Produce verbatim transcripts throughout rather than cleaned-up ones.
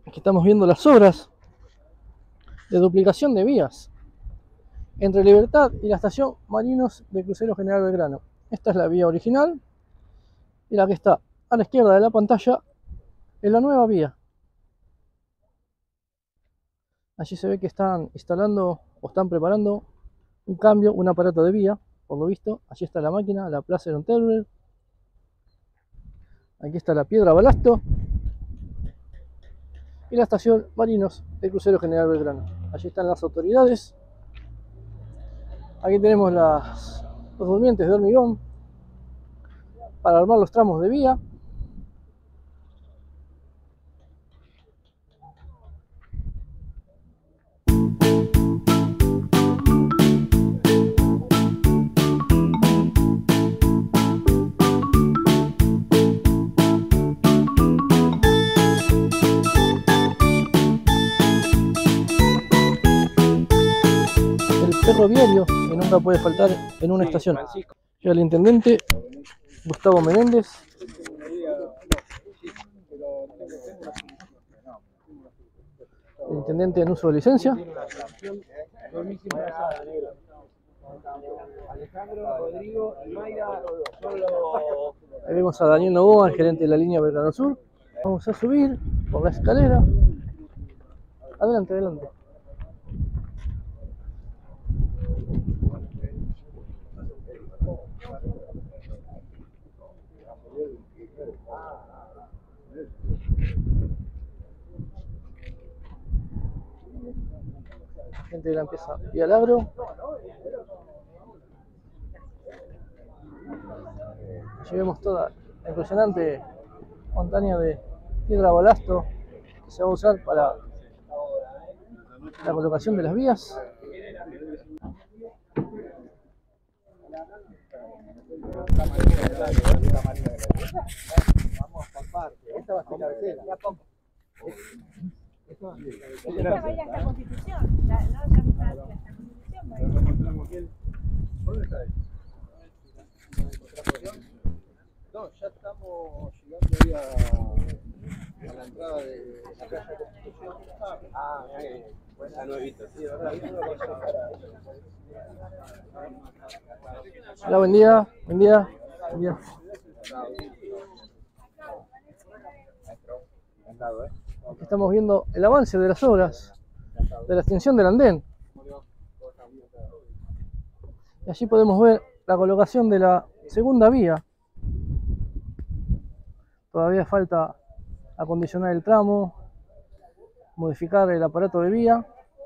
Aquí estamos viendo las obras de duplicación de vías entre Libertad y la estación Marinos de Crucero General Belgrano. Esta es la vía original y la que está a la izquierda de la pantalla es la nueva vía. Allí se ve que están instalando o están preparando un cambio, un aparato de vía, por lo visto. Allí está la máquina, la Plaza Eronterber. Aquí está la Piedra Balasto y la estación Marinos del Crucero General Belgrano. Allí están las autoridades. Aquí tenemos las, los durmientes de hormigón para armar los tramos de vía. Ferroviario que nunca puede faltar en una estación. Llega el intendente Gustavo Menéndez. El intendente en uso de licencia. Ahí vemos a Daniel Novoa, el gerente de la línea Belgrano Sur. Vamos a subir por la escalera. Adelante, adelante. Gente de la empresa Vía Lagro. Allí vemos toda la impresionante montaña de piedra balasto que se va a usar para la colocación de las vías. Vamos por parte. Esta va a ser cabecera. Esta vaya esta constitución. La, no, ya está esta constitución. ¿Dónde está eso? No, ya estamos llegando ahí a, a la entrada de la calle Constitución. Ah, mira, ya no he visto, sí, ¿verdad? Hola, buen día, buen día, buen día. Aquí estamos viendo el avance de las obras de la extensión del andén. Y allí podemos ver la colocación de la segunda vía. Todavía falta acondicionar el tramo, modificar el aparato de vía,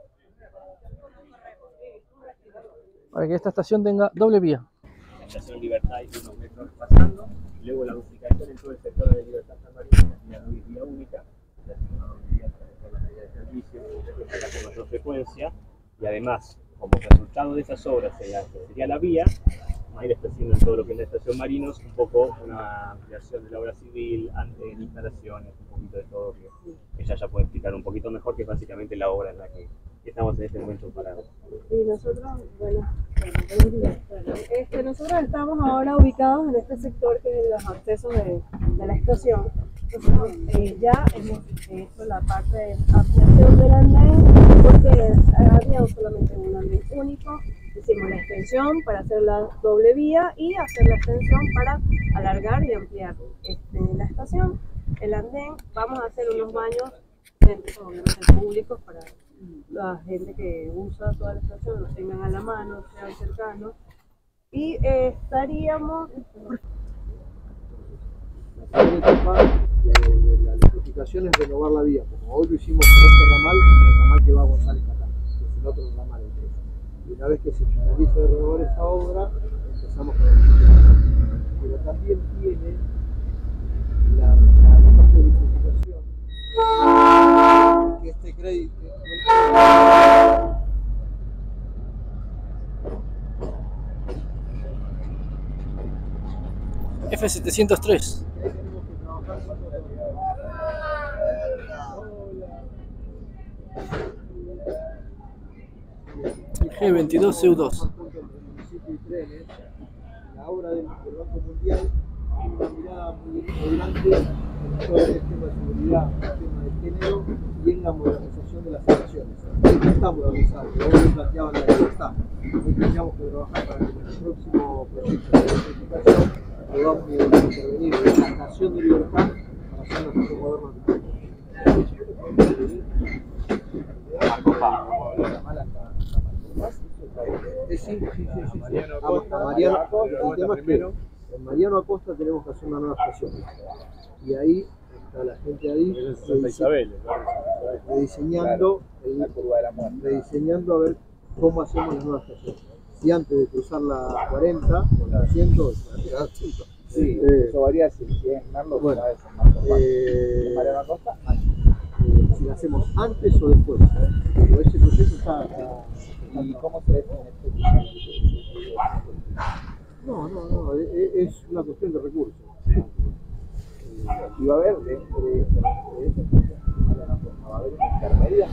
para que esta estación tenga doble vía. La estación Libertad hay unos metros pasando, luego la duplicación en todo el sector de Libertad San Marino, la vía única, la tecnología con la medida de servicio, que saca con mayor frecuencia, y además, como resultado de esas obras en la que sería la vía, va a ir haciendo en todo lo que es la estación Marinos, un poco una ampliación de la obra civil, ante instalaciones, un poquito de todo, que ella ya puede explicar un poquito mejor, que es básicamente la obra en la que estamos en este momento parados. Y nosotros, bueno, buenos días. Bueno, este, nosotros estamos ahora ubicados en este sector que es los accesos de, de la estación. Nosotros eh, ya hemos hecho la parte de ampliación del andén porque había solamente un andén único. Hicimos la extensión para hacer la doble vía y hacer la extensión para alargar y ampliar este, la estación. El andén, vamos a hacer unos baños dentro, obviamente, públicos para la gente que usa toda la estación, los tengan a la mano, sean cercanos. Y eh, estaríamos... La primera etapa de, de la electrificación es renovar la vía. Como hoy lo hicimos con este ramal, el ramal que va a González Catán, que es el otro ramal. Y una vez que se finalice de renovar esta obra, empezamos con la electrificación. Pero también tiene la, la, la parte de electrificación, que este crédito... F setecientos tres. G veintidós C U dos. La obra del Banco Mundial tiene una mirada muy grande en todo el sistema de seguridad, el tema de género. y en la modernización de las estaciones. Esta está modernizada, pero vos me planteaban la libertad. Hoy tendríamos que trabajar para que en el próximo proyecto de electrificación podamos intervenir en la estación de Libertad para hacer una estación moderna. Sí, sí, sí, sí. Mariano A- Acosta, a Mariano, Mariano el tema es que primero. en Mariano Acosta tenemos que hacer una nueva estación. Y ahí está la gente ahí Es Santa Isabel, ¿no? rediseñando, La curva de la muerte. rediseñando a ver cómo hacemos la nueva estación. Si antes de cruzar la cuarenta o la cientos, la cientos. Sí, Eh, eso varía si es Merlo, bueno, una vez en Marcos Paz. eh, ¿En Mariano Acosta? eh, si la hacemos antes o después. Pero ese proyecto está, está- ¿Y cómo se define este tipo? no, no, no, es, es una cuestión de recursos. ¿Y va a haber dentro de de esta estación Mariano Acosta, va a haber una intermedia?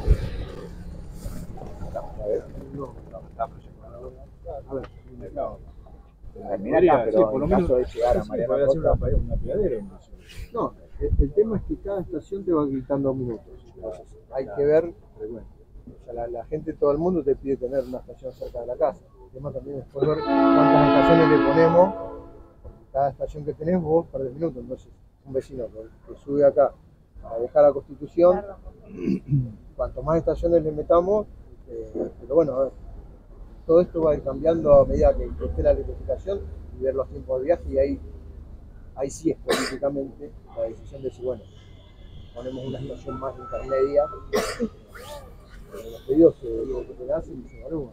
A ver, No, está proyectado. a ver, Termina acá, pero sí, por lo en menos caso de llegar a sí, Mariano podría ser Acosta, una, una piadera. ¿No? no, el, el tema es que cada estación te va gritando minutos. Entonces, hay que ver, o sea, la, la gente, todo el mundo te pide tener una estación cerca de la casa. El tema también es poder ver cuántas estaciones le ponemos, porque cada estación que tenés vos perdés minutos. Entonces, un vecino que, que sube acá a dejar la Constitución, cuanto más estaciones le metamos, eh, pero bueno, a ver, todo esto va a ir cambiando a medida que, que esté la electrificación y ver los tiempos de viaje, y ahí, ahí sí es políticamente la decisión de si, bueno, ponemos una estación más intermedia. Pero los pedidos se, se, se hacen y se evalúan.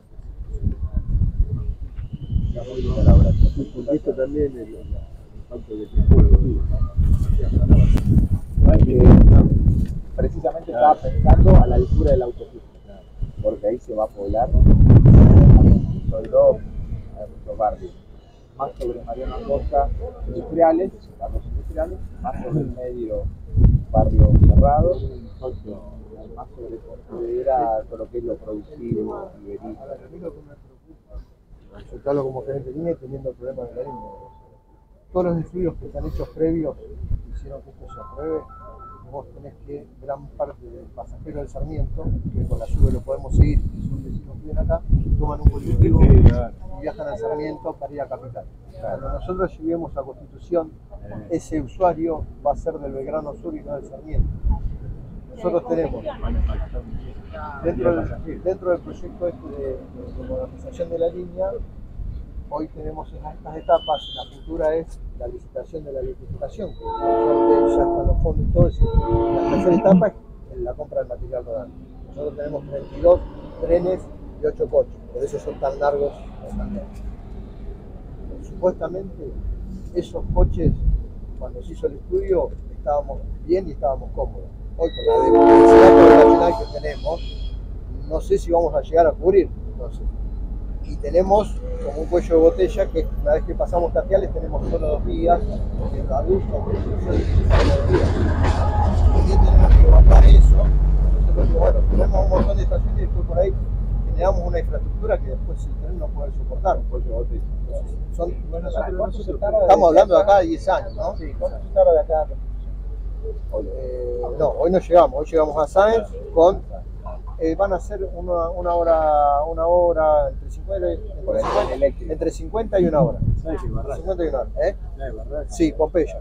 Porque esto también es el impacto que tiene el pueblo. precisamente estaba pensando a la altura de la autopista, porque ahí se va a poblar sobre todo a muchos barrios, más sobre Mariano Acosta, industriales, barrios industriales, más sobre el medio, barrio cerrado, más sobre considera todo lo que es lo productivo y verídico. A mí lo que me preocupa, consultarlo como gerente de línea y teniendo el problema de la línea. Todos los estudios que están hechos previos hicieron que esto se apruebe. Vos tenés que, gran parte del pasajero del Sarmiento, que con la lluvia lo podemos seguir, que son vecinos que viven acá, toman un colectivo y viajan al Sarmiento para ir a Capital. Cuando nosotros lleguemos a Constitución, ese usuario va a ser del Belgrano Sur y no del Sarmiento. Nosotros tenemos, dentro del, dentro del proyecto este de, de, de modernización de la línea, hoy tenemos en estas etapas, la futura es la licitación de la electrificación, que por suerte ya están los fondos y todo eso. La tercera etapa es la compra del material rodante. Nosotros tenemos treinta y dos trenes y ocho coches, por eso son tan largos los andenes. Supuestamente esos coches, cuando se hizo el estudio, estábamos bien y estábamos cómodos. Hoy con la densidad poblacional que tenemos, no sé si vamos a llegar a cubrir. Entonces, y tenemos como un cuello de botella que una vez que pasamos Tapiales tenemos solo dos vías, porque los adultos dos vías. También tenemos que evaluar eso. Nosotros, bueno, tenemos un montón de estaciones y después por ahí generamos una infraestructura que después el tren no puede soportar. Un cuello de botella. Entonces, son, bueno, nosotros, estamos hablando de acá de diez años, ¿no? Sí, ¿cuánto se tarda de acá? Hoy, eh, no, hoy no llegamos, hoy llegamos a Sáenz con, eh, van a ser una, una hora, una hora, entre cincuenta, entre, cincuenta, entre cincuenta y una hora. cincuenta y una hora, ¿eh? Sí, Pompeya.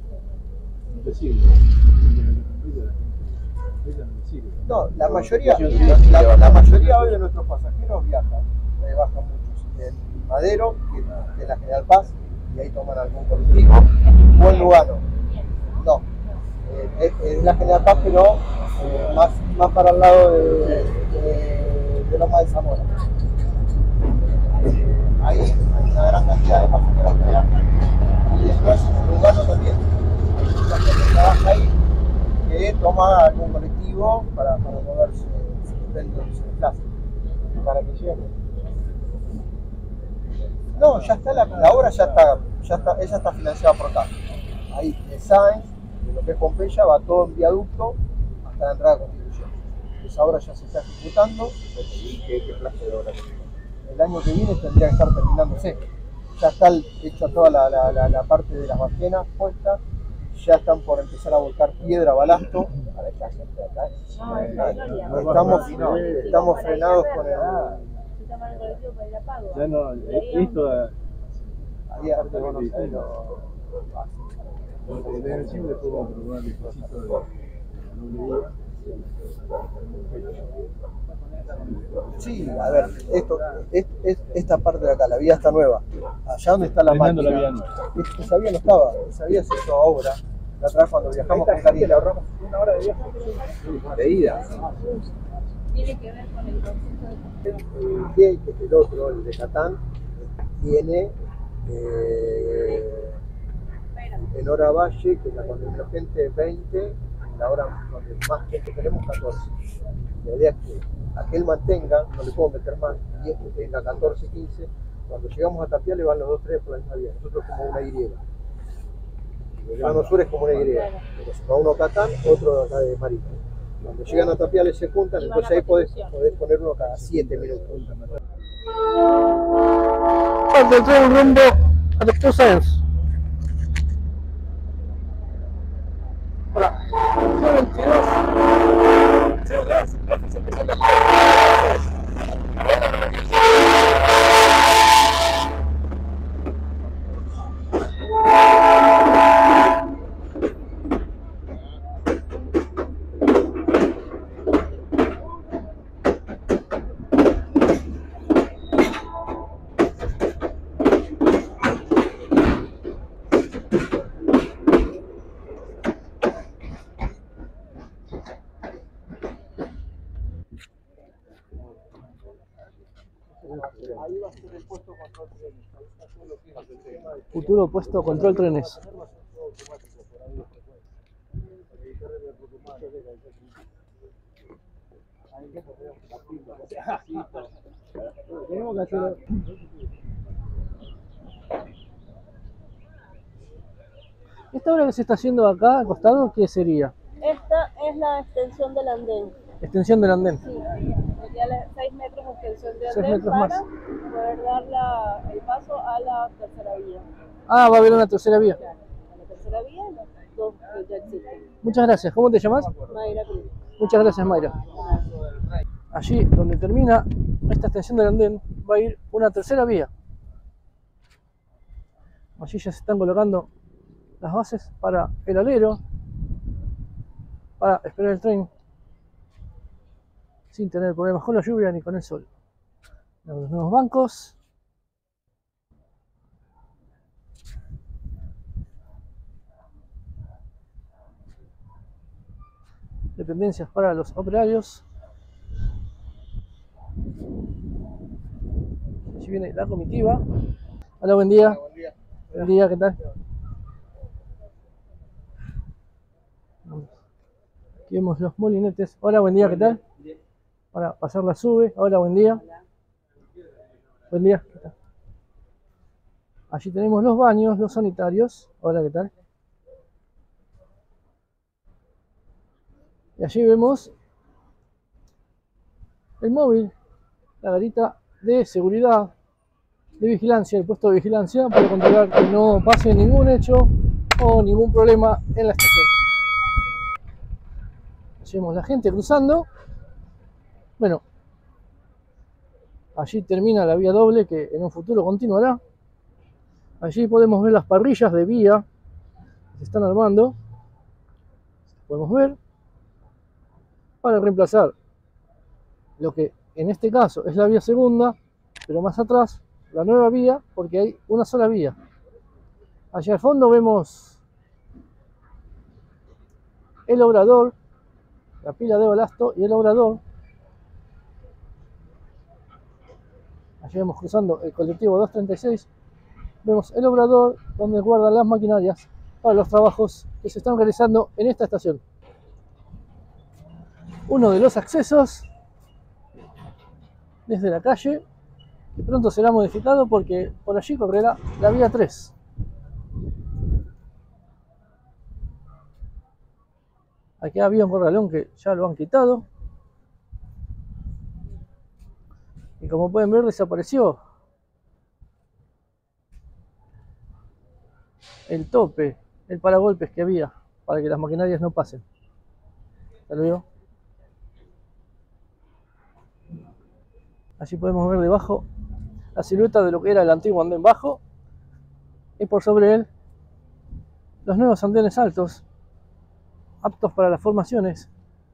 No, la mayoría, la, la mayoría hoy de nuestros pasajeros viajan, eh, bajan muchos en Madero, que, que es la General Paz, y ahí toman algún colectivo, o en Lugano. No. Es, es la General Paz, pero eh, más, más para el lado de, de, de Loma de Zamora. Eh, ahí hay una gran cantidad de pasajeros que viajan. Y después en Lugano también. Hay mucha gente que trabaja ahí que toma algún colectivo para, para moverse, depende de su clase. Para que llegue. No, ya está, la, la obra ya está, ya está, ella está financiada por acá. Ahí de Sáenz, de lo que es Pompeya, va todo en viaducto hasta la entrada de Constitución. Esa obra ya se está ejecutando. ¿Y qué, qué clase de obra? El año que viene tendría que estar terminándose. Ya está el, hecha toda la, la, la, la parte de las ballenas puesta, ya están por empezar a volcar piedra, balasto. Para esta gente de acá. No, es la Gloria. Estamos, estamos frenados con el... Se llama el colectivo para ir a Pago. Ya no, esto Había arte, bueno, pero- de encima le puedo probar el cosito de doble Sí, a ver, esto, es, es- esta parte de acá, la vía está nueva. Allá donde está la Fernando máquina. Laviano. Es- Esa vía no estaba, esa vía se hizo ahora. La otra vez cuando viajamos con Cari le ahorramos una hora de viaje. De ida. Tiene que ver con el concepto de... El que que es el otro, el de Catán, tiene eh, en hora valle, que la con el gente veinte, en la hora donde más gente tenemos catorce. La idea es que aquel mantenga, no le puedo meter más, y este tenga catorce, quince. Cuando llegamos a Tapia le van los dos trenes por la misma vía, nosotros como una Y. El Grano Sur es como una Y, pero si va uno a Catán, otro de acá de Marito. Cuando llegan a Tapiales se juntan, Y van entonces a ahí podés, Constitución. podés poner uno cada siete minutos. Parte del tren rumbo a Doctor Science. Hola. Ahí va a ser el puesto control trenes. Ahí está todo lo que es el tema de Futuro puesto control trenes. Tenemos que hacer. Esta obra que se está haciendo acá al costado, ¿qué sería? Esta es la extensión del andén. Extensión del andén. Sí, sería seis metros de extensión de Seis andén metros para más. poder dar la- el paso a la tercera vía. Ah, va a haber una tercera vía. Claro, a la tercera vía y los dos que ya existen. Muchas gracias. ¿Cómo te llamas? Mayra Cruz. Muchas gracias, Mayra. Allí donde termina esta extensión del andén va a ir una tercera vía. Allí ya se están colocando las bases para el alero, para esperar el tren sin tener problemas con la lluvia ni con el sol. Los nuevos bancos. Dependencias para los operarios. Allí viene la comitiva. Hola, buen día. Buen día. Buen día, ¿qué tal? Aquí vemos los molinetes. Hola, buen día, ¿qué tal? Para pasar la sube. Hola, buen día. Buen día, ¿qué tal? Allí tenemos los baños, los sanitarios. Hola, ¿qué tal? Y allí vemos el móvil, la garita de seguridad, de vigilancia, el puesto de vigilancia para controlar que no pase ningún hecho o ningún problema en la estación. Allí vemos la gente cruzando. Bueno, allí termina la vía doble que en un futuro continuará. Allí podemos ver las parrillas de vía que se están armando. Podemos ver para reemplazar lo que en este caso es la vía segunda, pero más atrás la nueva vía, porque hay una sola vía. Allá al fondo vemos el obrador, la pila de balasto y el obrador. Allí vemos cruzando el colectivo doscientos treinta y seis. Vemos el obrador donde guardan las maquinarias para los trabajos que se están realizando en esta estación. Uno de los accesos desde la calle, que pronto será modificado porque por allí correrá la vía tres. Aquí había un corralón que ya lo han quitado. Y como pueden ver, desapareció el tope el paragolpes que había para que las maquinarias no pasen. ¿Ya lo veo? Allí podemos ver debajo la silueta de lo que era el antiguo andén bajo y por sobre él los nuevos andenes altos aptos para las formaciones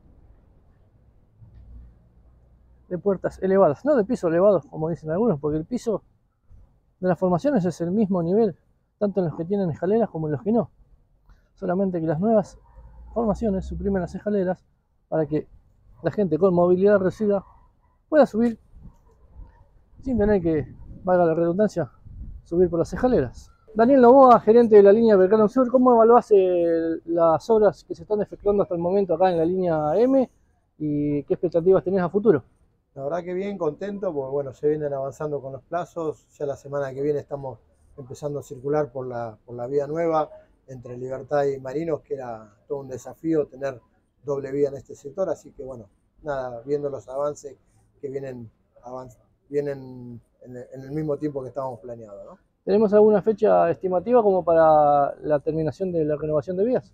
de puertas elevadas, no de pisos elevados como dicen algunos, porque el piso de las formaciones es el mismo nivel tanto en los que tienen escaleras como en los que no, solamente que las nuevas formaciones suprimen las escaleras para que la gente con movilidad reducida pueda subir sin tener que, valga la redundancia, subir por las escaleras. Daniel Novoa, gerente de la línea Belgrano Sur, ¿cómo evaluás eh, las obras que se están efectuando hasta el momento acá en la línea M y qué expectativas tenés a futuro? La verdad que bien, contento, porque bueno, se vienen avanzando con los plazos. Ya la semana que viene estamos empezando a circular por la, por la vía nueva entre Libertad y Marinos, que era todo un desafío tener doble vía en este sector. Así que bueno, nada, viendo los avances que vienen, avanz, vienen en, el, en el mismo tiempo que estábamos planeados, ¿no? ¿Tenemos alguna fecha estimativa como para la terminación de la renovación de vías?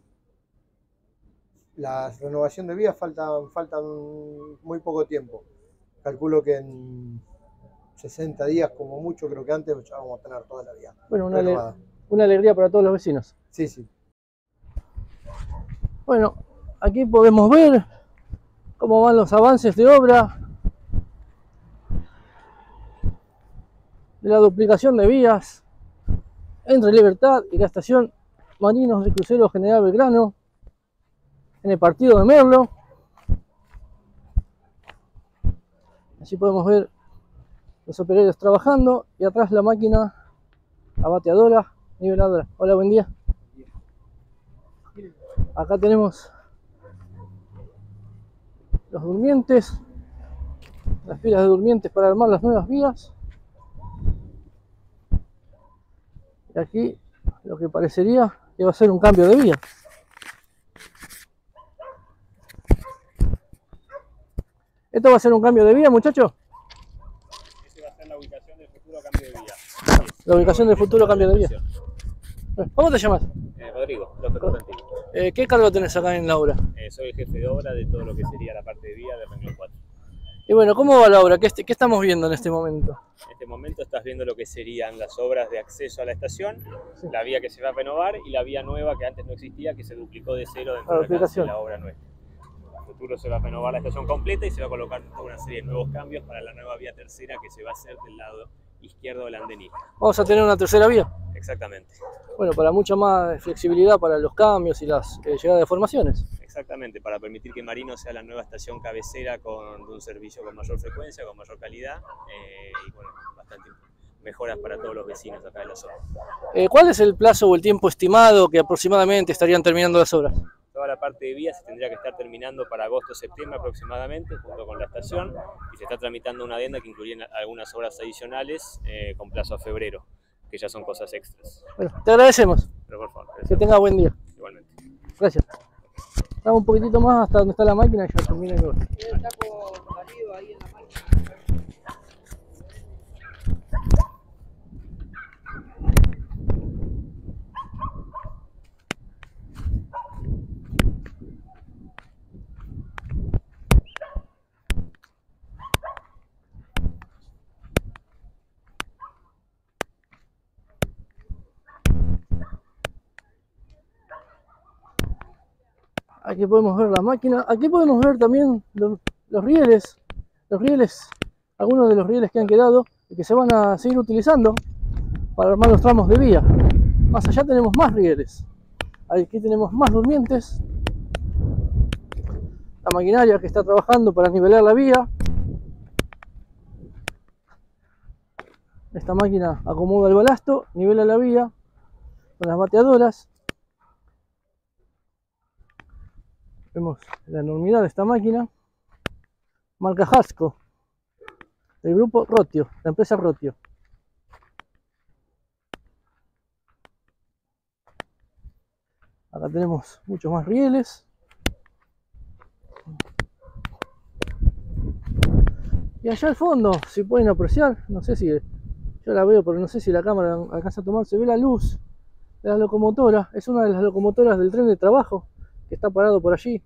La renovación de vías faltan, faltan muy poco tiempo. Calculo que en sesenta días como mucho, creo que antes ya vamos a tener toda la vía. Bueno, una, ale una alegría para todos los vecinos. Sí, sí. Bueno, aquí podemos ver cómo van los avances de obra, de la duplicación de vías entre Libertad y la estación Marinos de Crucero General Belgrano en el partido de Merlo. Allí podemos ver los operarios trabajando y atrás la máquina abateadora, niveladora. Hola, buen día. Acá tenemos los durmientes, las pilas de durmientes para armar las nuevas vías. Y aquí lo que parecería que va a ser un cambio de vía. ¿Esto va a ser un cambio de vía, muchachos? Esa va a ser la ubicación del futuro cambio de vía. La ubicación del futuro cambio de vía. ¿Cómo te llamas? Eh, Rodrigo, López Correntino. Eh, ¿Qué cargo tenés acá en la obra? Eh, soy el jefe de obra de todo lo que sería la parte de vía de renglón cuatro. Y bueno, ¿cómo va la obra? ¿Qué, ¿Qué estamos viendo en este momento? En este momento estás viendo lo que serían las obras de acceso a la estación, sí. La vía que se va a renovar y la vía nueva que antes no existía, que se duplicó de cero dentro de la, de la obra nueva. En el futuro se va a renovar la estación completa y se va a colocar una serie de nuevos cambios para la nueva vía tercera que se va a hacer del lado izquierdo del andenista. ¿Vamos a tener una tercera vía? Exactamente. Bueno, para mucha más flexibilidad para los cambios y las eh, llegadas de formaciones. Exactamente, para permitir que Marinos sea la nueva estación cabecera con un servicio con mayor frecuencia, con mayor calidad eh, y bueno, bastante mejoras para todos los vecinos acá de la zona. Eh, ¿Cuál es el plazo o el tiempo estimado que aproximadamente estarían terminando las obras? Toda la parte de vías se tendría que estar terminando para agosto o septiembre aproximadamente, junto con la estación, y se está tramitando una adenda que incluye algunas obras adicionales eh, con plazo a febrero, que ya son cosas extras. Bueno, te agradecemos. Pero por favor, que tenga buen día. Igualmente. Gracias. Vamos un poquitito más hasta donde está la máquina y ya termina el lugar. Está con Darío ahí en la máquina. Aquí podemos ver la máquina, aquí podemos ver también los, los rieles, los rieles, algunos de los rieles que han quedado y que se van a seguir utilizando para armar los tramos de vía. Más allá tenemos más rieles, aquí tenemos más durmientes, la maquinaria que está trabajando para nivelar la vía. Esta máquina acomoda el balasto, nivela la vía con las bateadoras. Vemos la enormidad de esta máquina, marca Hasco, del grupo Rotio, la empresa Rotio. Acá tenemos muchos más rieles. Y allá al fondo, si pueden apreciar, no sé si, yo la veo, pero no sé si la cámara alcanza a tomar, se ve la luz La locomotora es una de las locomotoras del tren de trabajo que está parado por allí.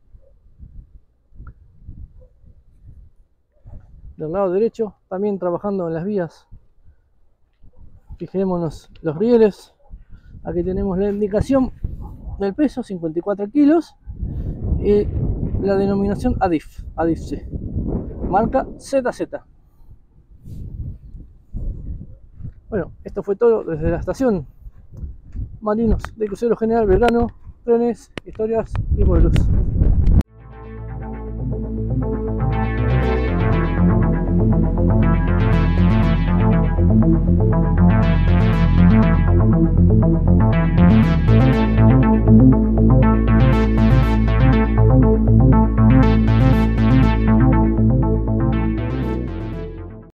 Del lado derecho, también trabajando en las vías. Fijémonos los rieles. Aquí tenemos la indicación del peso, cincuenta y cuatro kilos. Y la denominación A D I F, A D I F C. Marca Z Z. Bueno, esto fue todo desde la estación Marinos de Crucero General Belgrano. Trenes, historias y vuelos.